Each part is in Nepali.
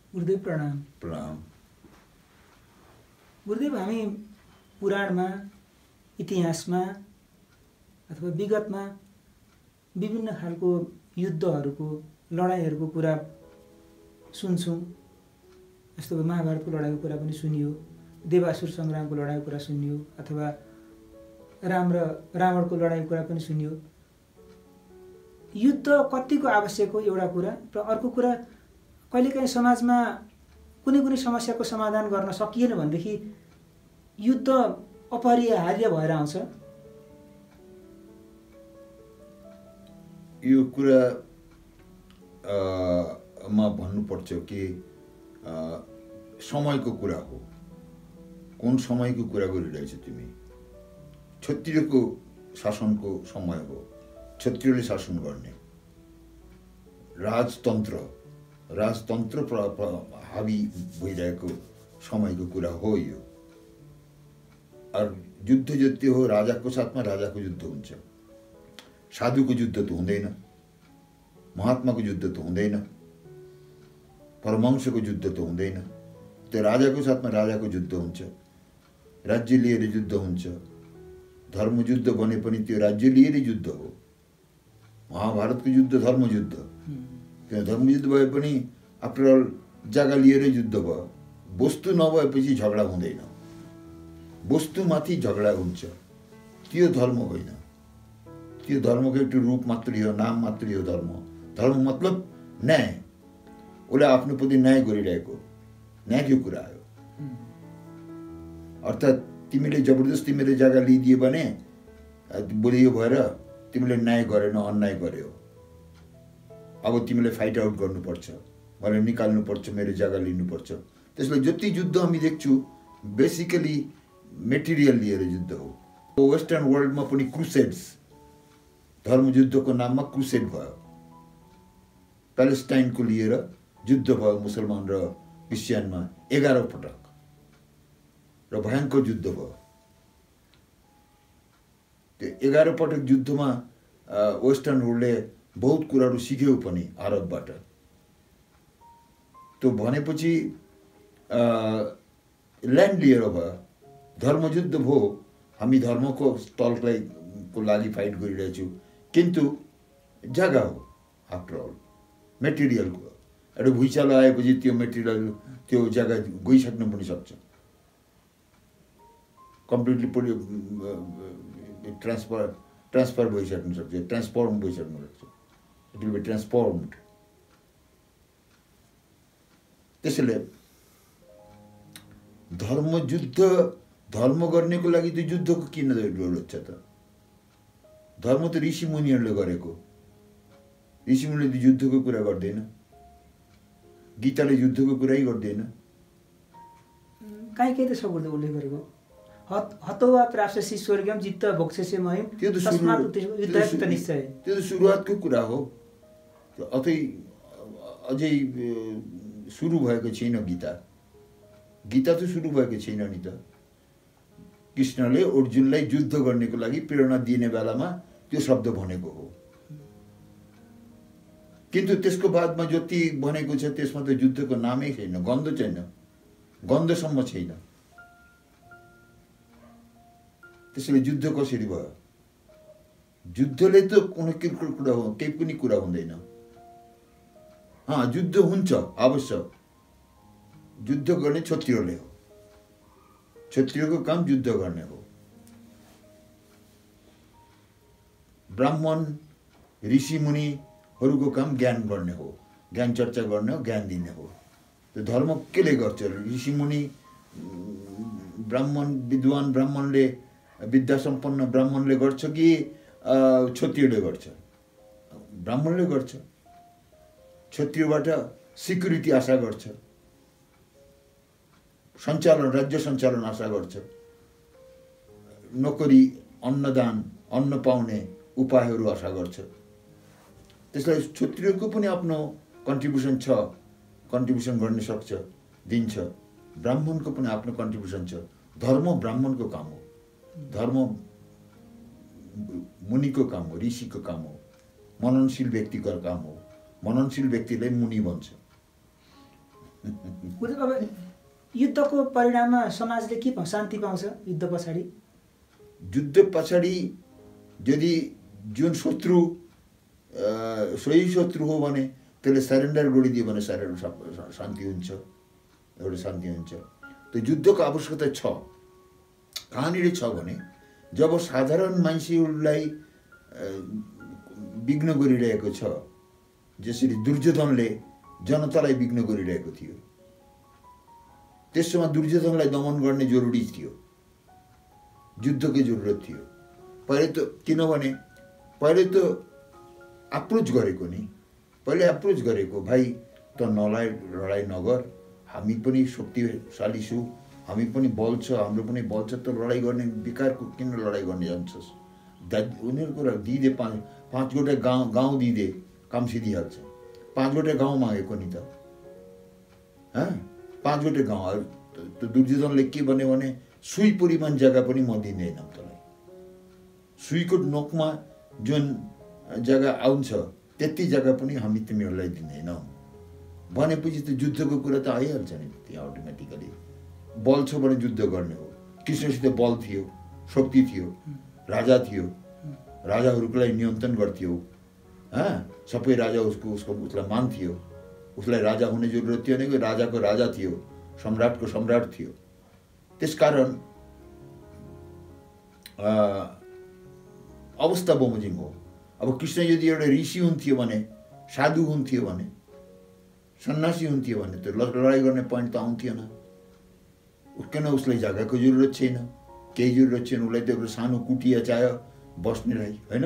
गुरुदेव प्रणाम। प्रणाम। गुरुदेव, हामी पुराणमा, इतिहासमा अथवा विगतमा विभिन्न खालको युद्धहरूको, लडाइँहरूको कुरा सुन्छौँ। जस्तो महाभारतको लडाइँको कुरा पनि सुनियो, देवासुर सङ्ग्रामको लडाइँको कुरा सुनियो, अथवा राम र रावणको लडाइँको कुरा पनि सुनियो। युद्ध कतिको आवश्यक हो एउटा कुरा, र अर्को कुरा कहिलेकाहीँ समाजमा कुनै कुनै समस्याको समाधान गर्न सकिएन भनेदेखि युद्ध अपरिहार्य भएर आउँछ। यो कुरा मा भन्नुपर्छ कि समयको कुरा हो। कुन समयको कुरा गरिरहेछ तिमी? क्षत्रियको शासनको समय हो। क्षत्रियले शासन गर्ने राजतन्त्र हावी भइरहेको समयको कुरा हो यो। युद्ध जति हो राजाको साथमा राजाको युद्ध हुन्छ। साधुको युद्ध त हुँदैन, महात्माको युद्ध त हुँदैन, परमहंसको युद्ध त हुँदैन। त्यो राजाको साथमा राजाको युद्ध हुन्छ, राज्य लिएर युद्ध हुन्छ। धर्मयुद्ध भने पनि त्यो राज्य लिएर युद्ध हो। महाभारतको युद्ध धर्मयुद्ध। किन धर्मयुद्ध भए पनि आफ्टर अल जग्गा लिएर युद्ध भयो। वस्तु नभएपछि झगडा हुँदैन, वस्तुमाथि झगडा हुन्छ। त्यो धर्म होइन। त्यो धर्मको एउटा रूप मात्रै हो, नाम मात्रै हो धर्म। धर्म मतलब न्याय। उसले आफ्नो प्रति न्याय गरिरहेको, न्यायको कुरा हो। अर्थात् तिमीले जबरजस्ती मेरो जग्गा लिइदियो भने भोलि यो भएर तिमीले न्याय गरेन, अन्याय गर्यो। अब तिमीले फाइट आउट गर्नुपर्छ, मलाई निकाल्नुपर्छ, मेरो जग्गा लिनुपर्छ। त्यसलाई जति युद्ध हामी देख्छौँ बेसिकली मेटेरियल लिएर युद्ध हो। वेस्टर्न वर्ल्डमा पनि क्रुसेड्स, धर्मयुद्धको नाममा क्रुसेड भयो। प्यालेस्टाइनको लिएर युद्ध भयो मुसलमान र क्रिस्चियनमा 11 पटक, र भयङ्कर युद्ध भयो। त्यो 11 पटक युद्धमा वेस्टर्न वर्ल्डले बहुत कुराहरू सिक्यो पनि अरबबाट। त्यो भनेपछि ल्यान्ड लिएर भयो, धर्मयुद्ध भयो। हामी धर्मको को लागि फाइट गरिरहेछौँ, किन्तु जग्गा हो आफ्टर अल, मेटेरियलको। एउटा भुइँचालो आएपछि त्यो मेटेरियल, त्यो जग्गा गइसक्नु पनि सक्छ। कम्प्लिटली ट्रान्सफर भइसक्नु सक्छ, ट्रान्सफर्म भइसक्नु सक्छ। It will be transformed. त्यसैले धर्म गर्नेको लागि त्यो युद्धको किन जरुरत छ त? धर्म त ऋषि मुनिहरूले गरेको। ऋषि मुनिले त युद्धको कुरा गर्दैन, गीताले युद्धको कुरै गर्दैन। कहीँ त छ गुरुदेव उल्लेख गरेको, हतोवा प्राप्स्यसि स्वर्गम जित्त भोक्ष्यसे महिम तस्मात् युद्धस्य निश्चय। त्यो त सुरुवातको कुरा हो। अझै सुरु भएको छैन गीता। गीता त सुरु भएको छैन नि त। कृष्णले अर्जुनलाई युद्ध गर्नेको लागि प्रेरणा दिने बेलामा त्यो शब्द भनेको हो। किन्तु त्यसको बादमा जति भनेको छ त्यसमा त युद्धको नामै छैन, गन्ध छैन, गन्धसम्म छैन। त्यसैले युद्ध कसरी भयो? युद्धले त कुनै कुरा हो, केही पनि कुरा हुँदैन। युद्ध हुन्छ आवश्यक। युद्ध गर्ने क्षत्रियले हो। क्षत्रियको काम युद्ध गर्ने हो। ब्राह्मण ऋषि मुनिहरूको काम ज्ञान गर्ने हो, ज्ञान चर्चा गर्ने हो, ज्ञान दिने हो। त्यो धर्म केले गर्छ? ऋषि मुनि ब्राह्मण, विद्वान ब्राह्मणले, विद्या सम्पन्न ब्राह्मणले गर्छ कि क्षत्रियले गर्छ? ब्राह्मणले गर्छ। क्षत्रियबाट सिक्युरिटी आशा गर्छ, सञ्चालन, राज्य सञ्चालन आशा गर्छ, नोकरी, अन्नदान, अन्न पाउने उपायहरू आशा गर्छ। त्यसलाई क्षत्रियको पनि आफ्नो कन्ट्रिब्युसन छ, कन्ट्रिब्युसन गर्न सक्छ, दिन्छ। ब्राह्मणको पनि आफ्नो कन्ट्रिब्युसन छ। धर्म ब्राह्मणको काम हो, धर्म मुनिको काम हो, ऋषिको काम हो, मननशील व्यक्तिको काम हो। मननशील व्यक्तिलाई मुनि भन्छ। अब युद्धको परिणाममा समाजले के शान्ति पाउँछ युद्ध पछाडि? युद्ध पछाडि यदि जुन शत्रु सही शत्रु हो भने त्यसले सरेन्डर गरिदियो भने शान्ति हुन्छ, एउटा शान्ति हुन्छ। त्यो युद्धको आवश्यकता छ। कहाँनिर छ भने जब साधारण मान्छेहरूलाई विघ्न गरिरहेको छ, जसरी दुर्योधनले जनतालाई विघ्न गरिरहेको थियो, त्यसमा दुर्योधनलाई दमन गर्ने जरुरी थियो, युद्धकै जरुरत थियो। किनभने पहिले त अप्रोच गरेको नि, पहिले अप्रोच गरेको भाइ त लडाइ नगर, हामी पनि शक्तिशाली छौँ, हामी पनि बल छ, हाम्रो पनि बल छ, त लडाइ गर्ने बेकारको किन लडाइ गर्ने जान्छस्? उनीहरूको दिदे पाँच गोटे गाउँ दिदे काम सिधिहाल्छ। 5 गोटे गाउँ मागेको नि त, 5 गोटे गाउँ। त दुर्योधनले के भन्यो भने सुई परिमाण जग्गा पनि म दिँदैन तँलाई, सुईको नोकमा जुन जग्गा आउँछ त्यति जग्गा पनि हामी तिमीहरूलाई दिँदैनौँ भनेपछि त युद्धको कुरा त आइहाल्छ नि त्यहाँ अटोमेटिकली। बल छ भने युद्ध गर्ने हो। कृष्णसित बल थियो, शक्ति थियो, राजा थियो, राजाहरूलाई नियन्त्रण गर्थ्यो, सबै राजा उसलाई मान्थ्यो, उसलाई राजा हुने जरुरत थियो भनेको राजाको राजा थियो, सम्राटको सम्राट थियो। त्यसकारण अवस्था बमोजिम हो। अब कृष्ण यदि एउटा ऋषि हुन्थ्यो भने, साधु हुन्थ्यो भने, सन्यासी हुन्थ्यो भने त लडाइँ गर्ने पोइन्ट त आउँथेन। किन उसलाई जग्गाको जरुरत छैन, केही जरुरत छैन, उसलाई त एउटा सानो कुटिया चाहियो बस्नेलाई, होइन?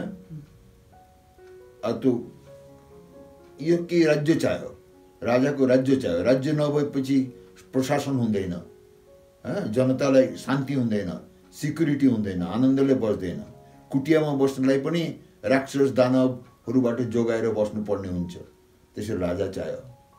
त्यो यो के राज्य चाहियो, राजाको राज्य चाहियो। राज्य नभएपछि प्रशासन हुँदैन, जनतालाई शान्ति हुँदैन, सिक्युरिटी हुँदैन, आनन्दले बस्दैन। कुटियामा बस्नलाई पनि राक्षस दानवहरूबाट जोगाएर बस्नुपर्ने हुन्छ, त्यसरी राजा चाहियो।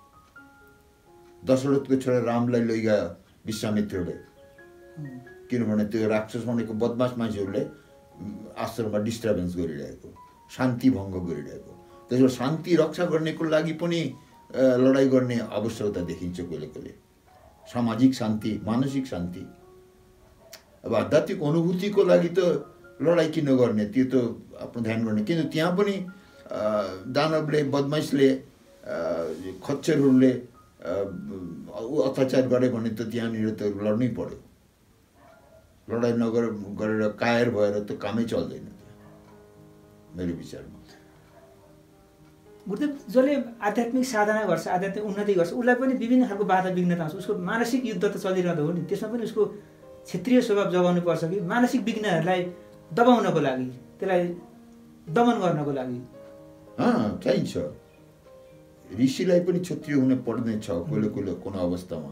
दशरथको छोरा रामलाई लैगयो विश्वामित्रले, किनभने त्यो राक्षस भनेको बदमास मान्छेहरूले आश्रममा डिस्टर्बेन्स गरिरहेको, शान्ति भङ्ग गरिरहेको। त्यसबाट शान्ति रक्षा गर्नेको लागि पनि लडाइँ गर्ने आवश्यकता देखिन्छ कहिले कहिले। सामाजिक शान्ति, मानसिक शान्ति। अब आध्यात्मिक अनुभूतिको लागि त लडाइँ किन गर्ने, त्यो त आफ्नो ध्यान गर्ने। किन त्यहाँ पनि दानवले, बदमासले, खच्चरहरूले अत्याचार गरे भने त त्यहाँनिर त लड्नै पर्यो। लडाइँ गरेर कायर भएर त कामै चल्दैन मेरो विचारमा। गुरुदेव, जसले आध्यात्मिक साधना गर्छ, आध्यात्मिक उन्नति गर्छ, उसलाई पनि विभिन्न खालको बाधा विघ्नता आउँछ। उसको मानसिक युद्ध त चलिरहँदो हो नि, त्यसमा पनि उसको क्षेत्रीय स्वभाव जगाउनु पर्छ कि मानसिक विघ्नहरूलाई दबाउनको लागि, त्यसलाई दमन गर्नको लागि चाहिन्छ। ऋषिलाई पनि क्षत्रिय हुन पर्ने छ कहिले कहिले कुनै अवस्थामा।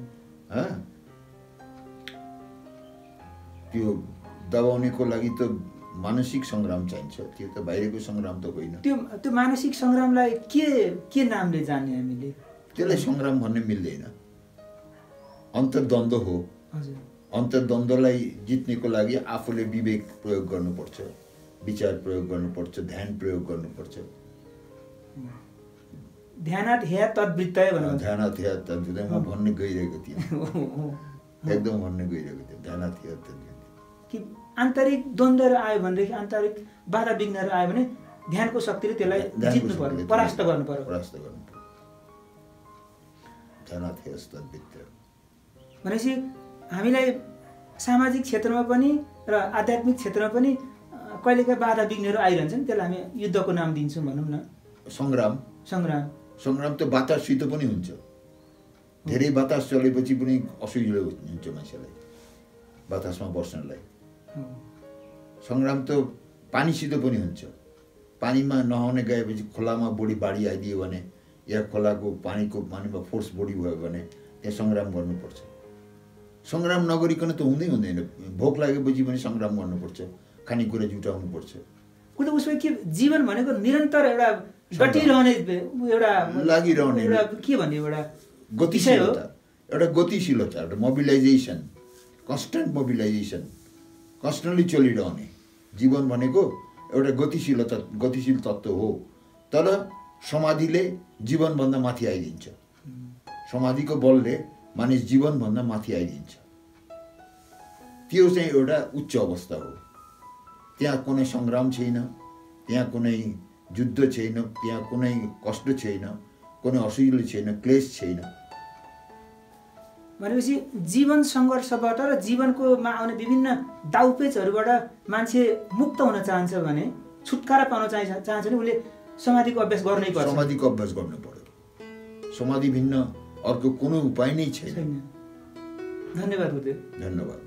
त्यो दबाउनेको लागि त मानसिक सङ्ग्राम चाहिन्छ, त्यो त बाहिरको सङ्ग्राम त होइन। त्यो मानसिक सङ्ग्रामलाई के नामले जाने हामीले? त्यसलाई सङ्ग्राम भन्ने मिल्दैन, अन्तर्द्वन्द्व हो। अन्तर्द्वन्द्वलाई जित्नेको लागि आफूले विवेक प्रयोग गर्नुपर्छ, विचार प्रयोग गर्नुपर्छ, ध्यान प्रयोग गर्नुपर्छ। ध्यानात् ह्या तद्वृत्तय भन्नु। ध्यानात् ह्या तद्वृत्तय म भन्ने गइरहेको थिएँ, एकदम भन्ने गइरहेको थिएँ। ध्यानात् ह्या तद्वृत्तय कि आन्तरिक द्वन्द्वहरू आयो भनेदेखि, आन्तरिक बाधा विघ्नहरू आयो भने ध्यानको शक्तिले त्यसलाई जित्नु पर्यो, परास्त गर्नु पर्यो। ध्यानात् ह्या तद्वृत्तय भनेपछि हामीलाई सामाजिक क्षेत्रमा पनि र आध्यात्मिक क्षेत्रमा पनि कहिलेकाहीँ बाधा विघ्नहरू आइरहन्छन्, त्यसलाई हामी युद्धको नाम दिन्छौँ भनौँ न। सङ्ग्राम त बाताससित पनि हुन्छ। धेरै बातास चलेपछि पनि असुविधा हुन्छ मान्छेलाई बातासमा बस्नलाई। सङ्ग्राम त पानीसित पनि हुन्छ। पानीमा नहाउने गएपछि खोलामा बढी बाढी आइदियो भने या खोलाको पानीमा फोर्स बढी भयो भने त्यहाँ सङ्ग्राम गर्नुपर्छ। सङ्ग्राम नगरिकन त हुँदैन। भोक लागेपछि पनि सङ्ग्राम गर्नुपर्छ, खानेकुरा जुटाउनुपर्छ। उसमा के जीवन भनेको निरन्तर एउटा डटिरहने, एउटा लागिरहने, के भन्ने एउटा गतिशीलता, एउटा मोबिलाइजेसन, कन्स्टेन्ट मोबिलाइजेसन, कन्स्टेन्टली चलिरहने। जीवन भनेको एउटा गतिशील तत्त्व हो। तर समाधिले जीवनभन्दा माथि आइदिन्छ। समाधिको बलले मानिस जीवनभन्दा माथि आइदिन्छ। त्यो चाहिँ एउटा उच्च अवस्था हो। त्यहाँ कुनै सङ्ग्राम छैन, त्यहाँ कुनै युद्ध छैन, त्यहाँ कुनै कष्ट छैन, कुनै असुविधा छैन, क्लेश छैन। भनेपछि जीवन सङ्घर्षबाट र जीवनकोमा आउने विभिन्न दाउपेचहरूबाट मान्छे मुक्त हुन चाहन्छ भने, छुटकारा पाउन चाहन्छ भने उसले समाधिको अभ्यास गर्नै पर्छ। समाधिको अभ्यास गर्नु पर्यो। समाधि भिन्न अर्को कुनै उपाय नै छैन। धन्यवाद गुरुदेव। धन्यवाद।